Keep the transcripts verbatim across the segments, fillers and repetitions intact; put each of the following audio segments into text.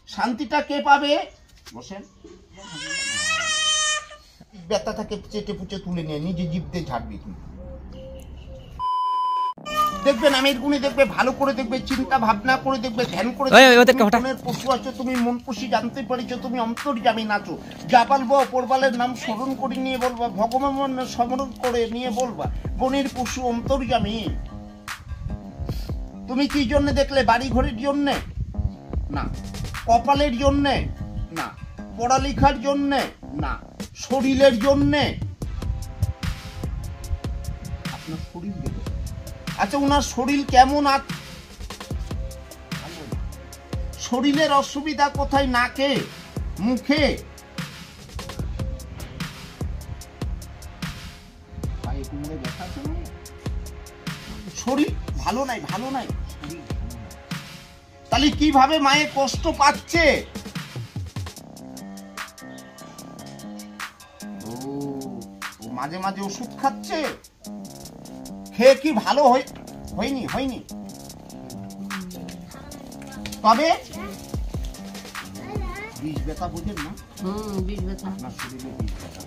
শান্তিটা কে পাবে? বসেন। ব্যথা থাকে চেটে পুচে তুলে নিয়ে নিজে জিভ দিয়ে ঝাড়বি তুই। দেখবেন আমির গুণে দেখবে, ভালো করে দেখবে, চিন্তা ভাবনা করে দেখবে, ধ্যান করে মনের পশু আছো তুমি, মন পশি জানতে পারিছো তুমি, অন্তর্যামী নাচো। যা বলবো পরবালের নাম স্মরণ করে নিয়ে বলবা, ভগবান স্মরণ করে নিয়ে বলবা, বনের পশু অন্তর্যামী। তুমি কি জন্য দেখলে? বাড়ি ঘরের জন্যে না, কপালের জন্যে না, পড়ালেখার জন্যে না, শরীরের জন্যে। আপনার শরীর দেখো। আচ্ছা ওনার শরীর কেমন? আছে শরীরের অসুবিধা কোথায়? নাকে, মুখে, শরীর ভালো নাই, ভালো নাই। তাহলে কিভাবে মায়ে কষ্ট পাচ্ছে? ও মাঝে মাঝে ওষুধ খাচ্ছে, খেয়ে কি ভালো হয়নি? হয়নি। তবে বিষ ব্যথা বুঝেন না? হুম, বিষ ব্যথা আপনার শরীরে বিষ ব্যথা।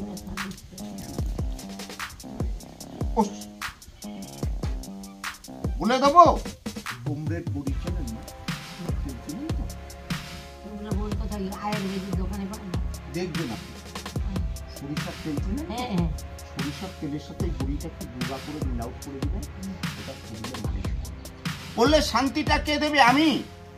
বলে দেবো বোমরের বড়ি চেনেন না? দেখবেন আপনি সরিষার তেল চেনেন? সরিষার তেলের সাথে বড়িটাকে গুঁড়া করে মিল আউট করে দিবেন, এটা শরীরে মালিশ করলে শান্তিটা কে দেবে? আমি।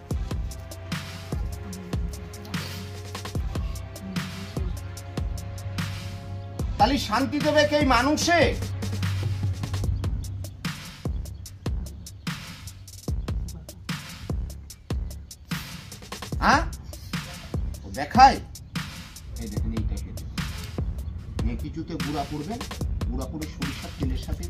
তাহলে শান্তি দেবে কে? মানুষে। হ্যাঁ দেখায় এই দেখেন, এইটা কিছুতে গুঁড়া করবেন, গুঁড়া করে সরিষার তেলের সাথে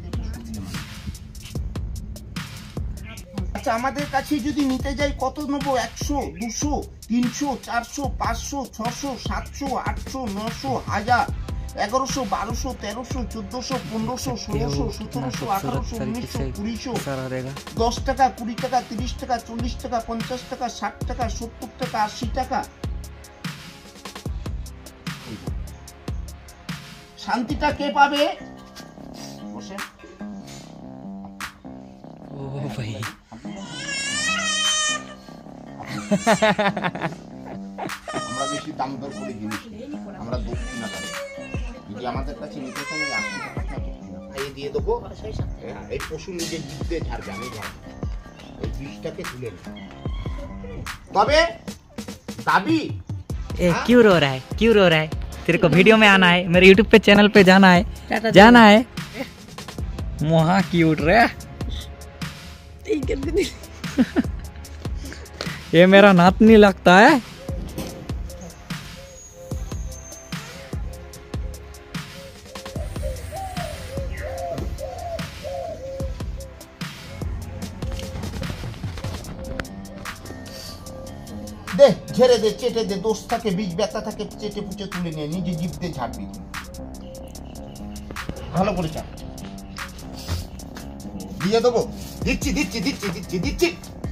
আচ্ছা আমাদের কাছে যদি নিতে যাই কত নেবো? একশো, দুশো, তিনশো, চারশো, পাঁচশো, ছশো, সাতশো, আটশো, নশো, হাজার, এগারোশো, বারোশো, তেরোশো, চোদ্দশো, পনেরোশো, ষোলোশো, সতেরোশো, আঠারোশো, উনিশশো, কুড়িশো, দশ টাকা, কুড়ি টাকা, তিরিশ টাকা, চল্লিশ টাকা, পঞ্চাশ টাকা, ষাট টাকা, সত্তর টাকা, আশি টাকা। শান্তিটা কে পাবে? বসেন। ও ভাই আমরা বেশি দাম দর করে জিনিস, আমরা দক্ষিণা পাই। যদি আমাদের কাছে নিতে চান ওই আশি টাকা দক্ষিণা খাইয়ে দিয়ে দেবো। এই পশু নিজে জিভ দিয়ে ঝাড়বে, আমি ঝাড়বো, ওই বিষটাকে তুলে নেব। তবে দাবি क्यों रो रहा है? क्यों रो रहा है? तेरे को वीडियो में आना है, मेरे यूट्यूब पे चैनल पे जाना है, जाना है। वहाँ क्यूट रहा ये मेरा नातनी लगता है। দে ঝেড়ে দে, চেটে দে, দোষ থাকে, বীজ ব্যথা থাকে, চেটে পুচে তুলে নিয়ে নিজে জিভ দিয়ে ঝাড়বি। ভালো করে চাপ দিয়ে দেবো। দিচ্ছি দিচ্ছি দিচ্ছি দিচ্ছি দিচ্ছি।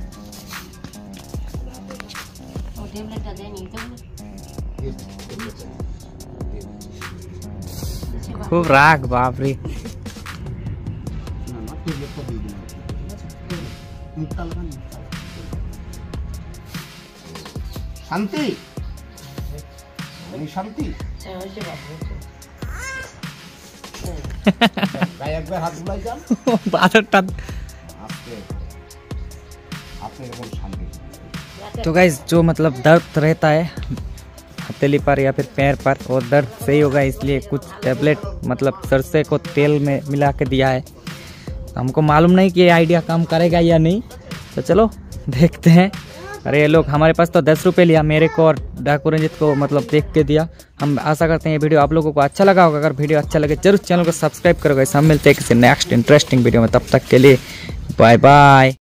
खूब राग बाप रे। শান্তি, শান্তি একবার হাত বুলাই যান। तो गाइस जो मतलब दर्द रहता है हथेली पर या फिर पैर पर, और दर्द सही होगा इसलिए कुछ टैबलेट मतलब सरसों को तेल में मिला के दिया है। हमको मालूम नहीं कि ये आइडिया काम करेगा या नहीं, तो चलो देखते हैं। अरे ये लोग हमारे पास तो दस रुपये लिया, मेरे को और डाकू रंजित को मतलब देख के दिया। हम आशा करते हैं ये वीडियो आप लोगों को अच्छा लगा होगा। अगर वीडियो अच्छा लगे जरूर चैनल को सब्सक्राइब करोगे। हम मिलते हैं किसी नेक्स्ट इंटरेस्टिंग वीडियो में, तब तक के लिए बाय बाय।